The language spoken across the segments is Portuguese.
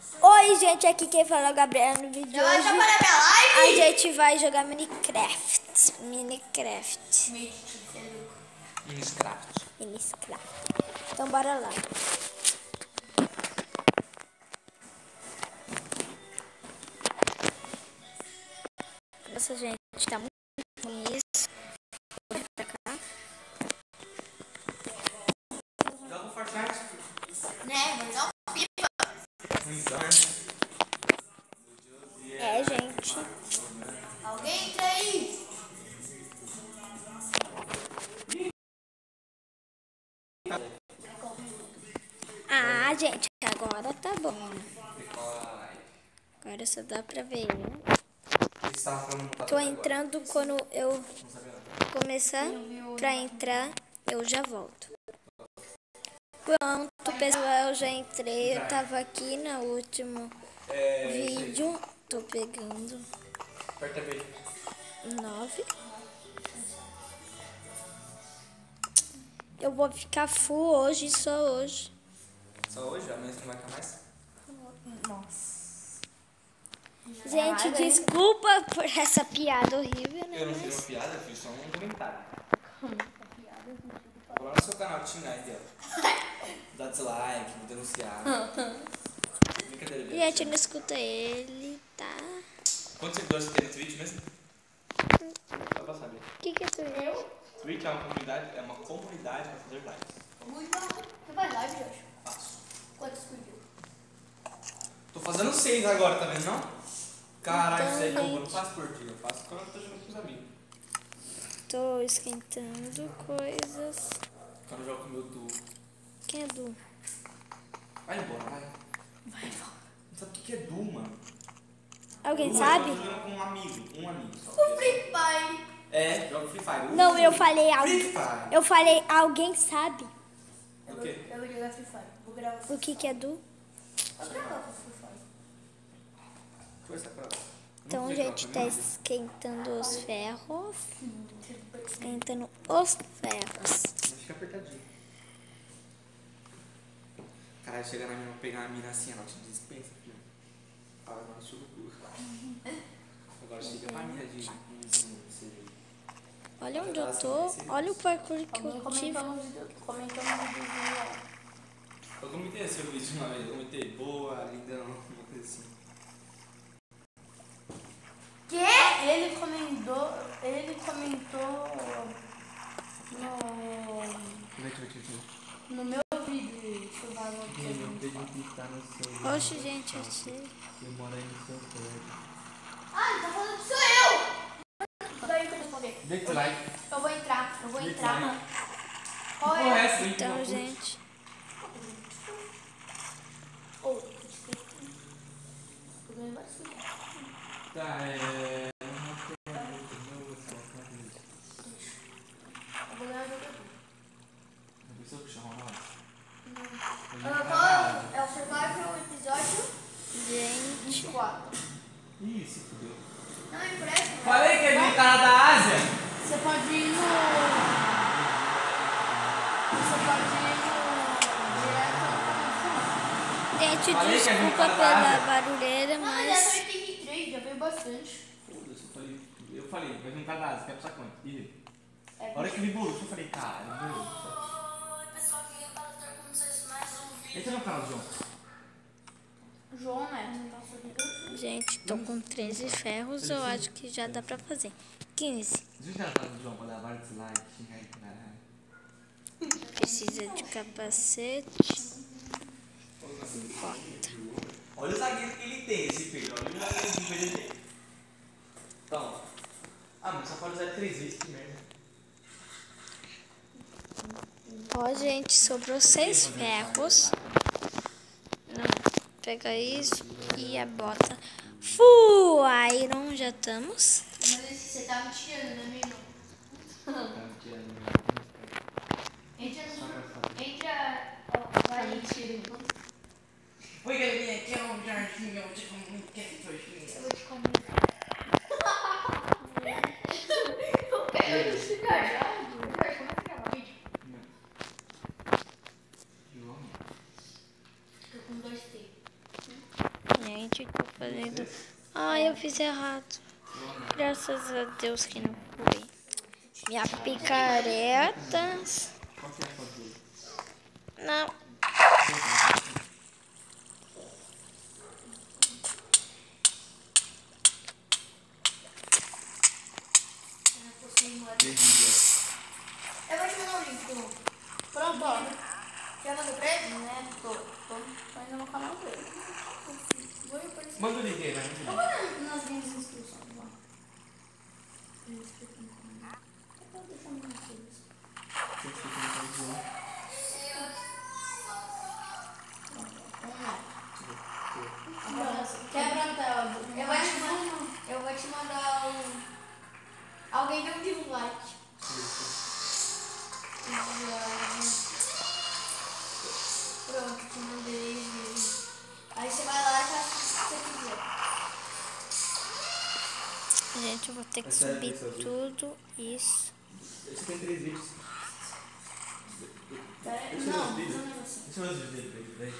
Oi, gente, aqui quem fala é o Gabriel. No vídeo de hoje a gente vai jogar Minecraft. Então bora lá. Nossa, gente, tá muito ruim isso. Vou pra cá. Joga o Fortnite. Né, mas não FIFA. É, gente. Alguém entra aí. Ah, gente, agora tá bom. Agora só dá pra ver. Tô entrando quando eu começar pra entrar, eu já volto. Pronto, pessoal, eu já entrei. Eu tava aqui no último vídeo. Tô pegando Aperta B. 9. Eu vou ficar full hoje, só hoje. Só hoje? Amanhã você não vai ficar mais? Nossa. Gente, desculpa por essa piada horrível, né? Eu não fiz uma piada, eu fiz só um comentário. Vou lá no seu canal te xingar, entendeu? Dar dislike, me denunciar. Brincadeira dele. Gente, não escuta ele, tá? Quantos seguidores você tem no Twitch mesmo? Só pra saber. O que é tu? Twitch é uma comunidade pra fazer lives. Muito bom. Você faz live, Jorge? Faço. Quantos por dia? Tô fazendo 6 agora, tá vendo não? Caralho, Então, isso aí que eu gente. não faço por dia. Eu faço quando eu tô jogando com os amigos. Tô esquentando coisas. Quando eu jogo com o meu Du. Quem é Du? Vai embora, vai. Vai embora. Não sabe o que é Du, mano? Alguém Du, sabe? Eu tô jogando com um amigo só. O Free Fire. É, joga Free Fire. Não, eu falei Free alguém. Fire. Eu falei alguém sabe O quê? Eu vou jogar Free Fire. Vou gravar. o que é Du? Vou gravar com Free Fire. Conversa com ela. Então, Vamos gente, ver tá ela, esquentando os ferros. Esquentando os ferros. mas fica apertadinho. Caralho, chega na mina, pegar a mina assim, ela te dispensa, filho. Fala, não, chuva o cu. Agora chega pra mina de Olha onde eu tô. Olha o parkour que Alguém eu tive. comentou no videozinho lá. Eu comentei seu vídeo uma vez, eu comentei boa, lindão, uma coisa assim. Que? Ele comentou no meu vídeo. Oxe, gente, achei. Eu moro aí no seu prédio. Ah, ele tá falando que sou eu! Daí que eu responder. Deixa o like. Eu vou entrar, mano. Qual Qual é é? essa? Então, gente. Ô, tô ganhando bastante. Tá, Eu vou ganhar jogador. Não. É o Survival episódio Gente. 24. Ih, se fudeu. Não empresta. Falei que é de cara da Ásia. Você pode ir no direto. Gente, Falei que a gente desculpa tá pela na- barulheira, Não, mas é mas. 83, já veio bastante. Foda-se, eu falei, vai juntar da Ásia, quer passar quanto? Ih, É, a hora que ele bolou, eu falei, cara, meu. pessoal, queria falar com vocês mais um vídeo. Entra no canal do João. João Neto. Gente, tô com 13 ferros, eu acho que já dá pra fazer. 15. Deixa eu entrar no canal do João pra dar vários likes, xingar ele pra caralho. Precisa de capacete. Bota. Olha o zagueiro que ele tem, esse filho. Olha o zagueiro que ele tem. Então. Ah, mas só pode usar 3 vezes, que merda. Ó, gente, sobrou 6 ferros. Não, pega isso e a bota. Full Iron, já estamos. Mas você tá me tirando, né, meu irmão? Entra. Ó, vai mentir. Oi, galerinha, aqui é o Jardim, eu te comunico hoje. Eu vou te comer. Eu quero esse cajado. Como é que grava vídeo? João. Fica com 2T. fazendo. Ai, eu fiz errado. Graças a Deus que não foi. Minha picareta. Qual que é a foto dele? Não. Eu vou te mandar um link. Pronto, ó. Já mandou pra ele? Né? Tô indo no canal dele. Manda o link aí, vai. Tô mandando nas minhas inscrições, ó. Eu tô deixando vocês. Quebra a tela. Eu vou te mandar o... Alguém deu um dislike. Pronto, te mandei. Aí você vai lá e faz o que você quiser. Gente, eu vou ter que subir tudo isso. Você tem 3 vídeos. Não, Deixa eu ver os vídeos dele pra ele, velho.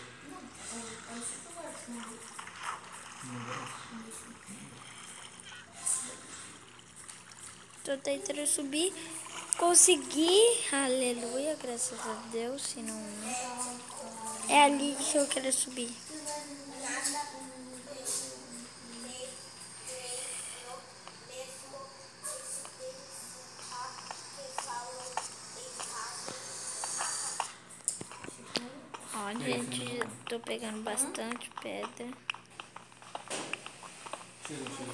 Tô tentando subir. Consegui. Aleluia, graças a Deus. Se não... É ali que eu quero subir. Ó, gente, tô pegando bastante pedra. Chegou.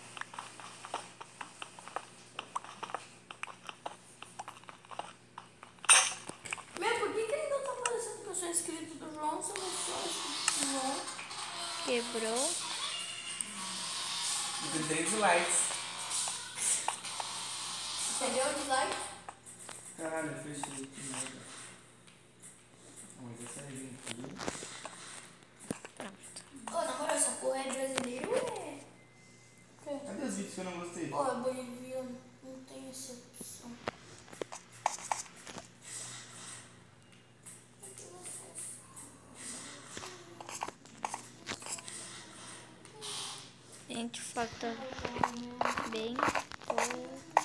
Meu, por que ele não tá aparecendo que eu sou inscrito do João? Se eu não sou inscrito do João. Quebrou. Tem 3 likes. Entendeu o dislike? Caralho, eu fechei. Que merda. Mas essa é aqui. Pronto. Ô, na moral, essa porra é brasileiro ou é... Cadê os vídeos que eu não gostei? Ô, é boliviano. Não tem essa opção. Gente, falta bem pouco.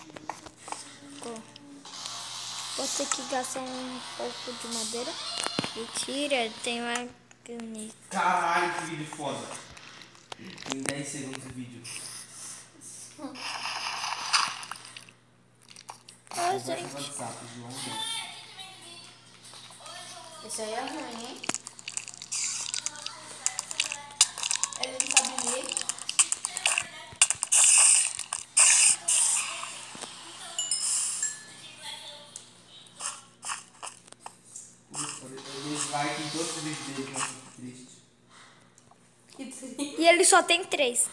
Vou ter que gastar um pouco de madeira. Mentira, tem magneto. Caralho, que vídeo foda. Em 10 segundos o vídeo. Ô, gente. WhatsApp, João. Esse aí é ruim, hein? Ele não sabe ler. Dislike em todos os vídeos dele, nossa, que triste. Que triste. E ele só tem 3.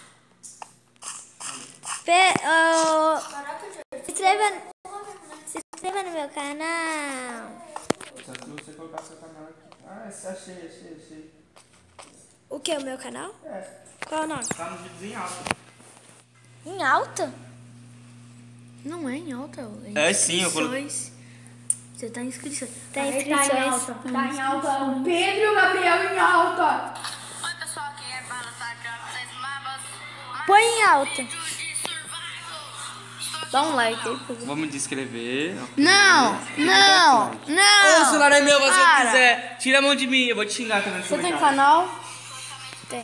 Caraca, gente. Se inscreva no meu canal. Só que você colocar seu canal aqui. Ah, achei. O que é o meu canal? É, Qual é o nome? tá nos vídeos em alta. Em alta? Não é em alta. É sim, eu coloquei. Você tá em inscrição. Tá em Tá em alta. Tá em alta. O Pedro e o Gabriel em alta. Oi, pessoal, aqui é Bala Sacra, vocês mamas. Põe em alta. Dá um like aí, por favor. Vamos descrever. Não. O celular é meu, você não quiser. Tira a mão de mim, eu vou te xingar também. Você tem canal? Tem.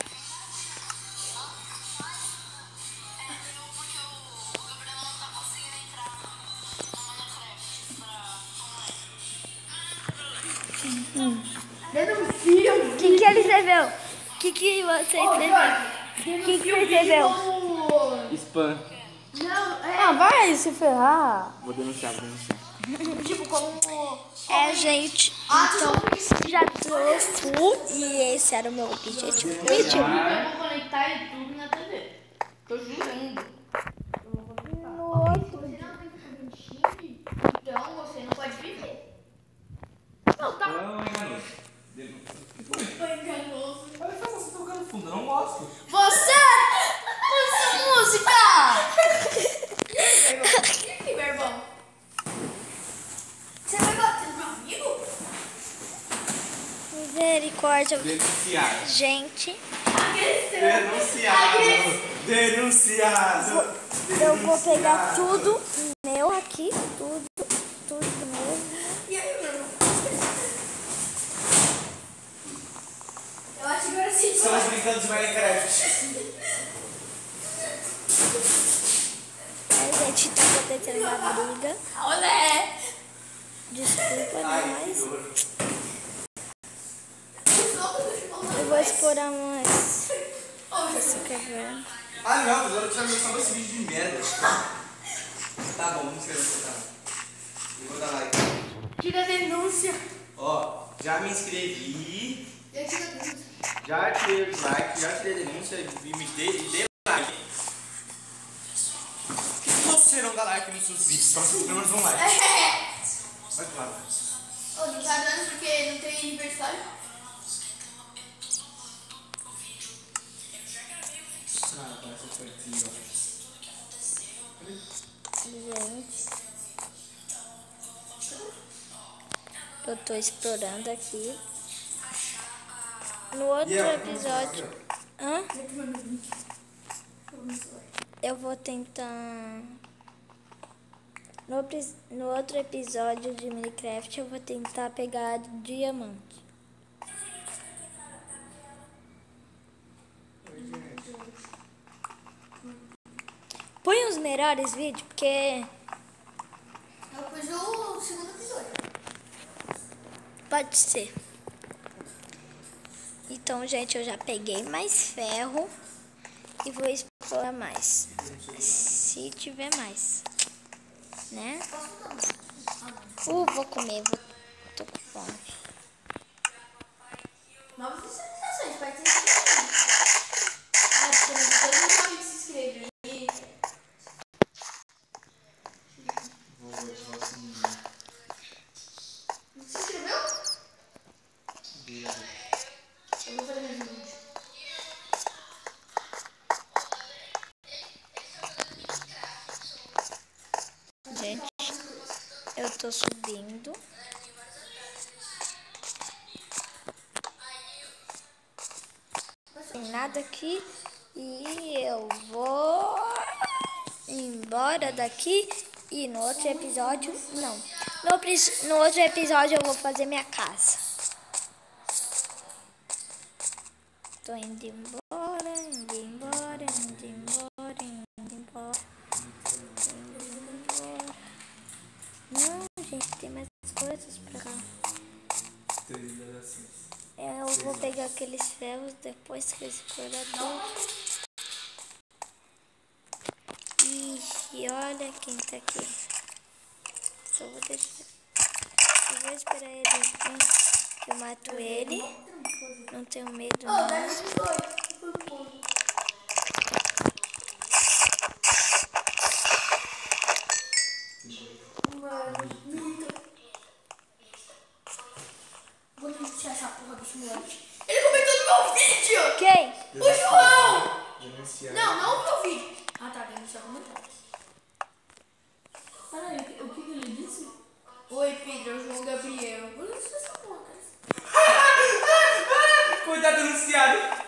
O que ele escreveu? O que você escreveu? O que você escreveu? Spam. Ah, vai se ferrar. Vou denunciar. Tipo, como... É, gente. Então, já trouxe. E esse era o meu objetivo. Mentira. Eu vou conectar YouTube na TV. Tô jurando. Você não tem que fazer um chip, então você não pode viver. Não, tá. Não, enganoso. Foi enganoso. Olha só, você tá tocando fundo, eu não gosto. Você! Essa música! Que verbão. Você vai bater no meu amigo? Misericórdia. parte eu... Denunciado. Gente, Denunciado. eu vou pegar tudo meu aqui, tudo meu. E aí, Bruno? Eu acho que agora sim. Estamos brincando de Minecraft. Aí, gente, tá acontecendo uma briga. Olé! Desculpa, Ai, mas que dor. eu vou explorar mais. Você quer ver? Ah, não, agora eu tinha só esse vídeo de merda. Tá bom, vamos escrever. Eu vou dar like. Tira a denúncia. Ó, já me inscrevi, Eu tiro a denúncia. já tirei o like, já tirei a denúncia e me dei like. Por que você não dá like nos seus vídeos? Só pelo menos um like. Vai claro. Ô, não tá dando porque não tem aniversário? Ah, parece que foi aqui, ó. Gente, eu tô explorando aqui. No outro episódio... Hã? Eu vou tentar... No outro episódio de Minecraft eu vou tentar pegar diamante. Põe os melhores vídeos, porque Eu pus o segundo episódio. pode ser. Então, gente, eu já peguei mais ferro e vou explorar mais. Se tiver mais, né? Vou comer, tô com fome. Novas visualizações, pode ser inscrito. Ah, porque todo mundo sabe que se inscreve. E... Você se inscreveu? Eu vou fazer mais um vídeo. Gente, eu tô subindo. Tem nada aqui e eu vou embora daqui. E no outro episódio, não. No outro episódio eu vou fazer minha casa. Tô indo embora, indo embora, indo embora, indo embora. Indo embora. Não, gente, tem mais coisas pra cá. Eu vou pegar aqueles ferros depois que eu explorar tudo. Ixi, olha quem tá aqui. Só vou deixar. Eu vou esperar ele vir, que eu mato ele. Não tenho medo, Ô, não. dá esses dois. Mano, muito. Vou denunciar essa porra desse moleque. Ele comentou no meu vídeo! Quem? O João! Denunciado. Não o meu vídeo. Ah, tá, denunciar o comentário. Peraí, o que ele disse? Oi, Pedro, é o João Gabriel. Vou denunciar essa porra, cara. Cuidado, denunciado.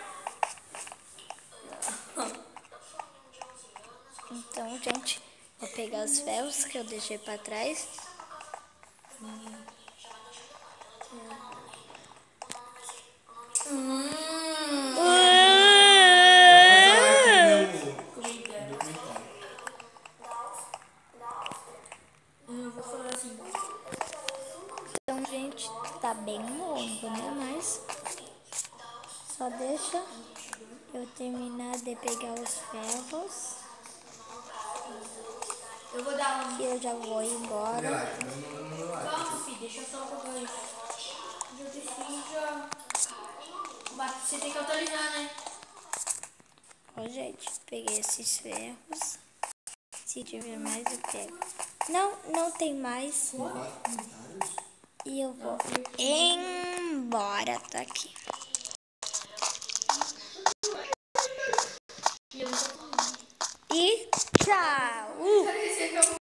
Então, gente, vou pegar os ferros que eu deixei pra trás. Eu vou falar assim. Então, gente, tá bem longo, né? Mas só deixa eu terminar de pegar os ferros. Eu vou dar um. Que eu já vou embora. Calma, filho, deixa eu só colocar isso. Já precisa. Você tem que atualizar, né? Ó, gente, peguei esses ferros. Se tiver mais, eu pego. Não tem mais. E eu vou embora daqui. E tchau!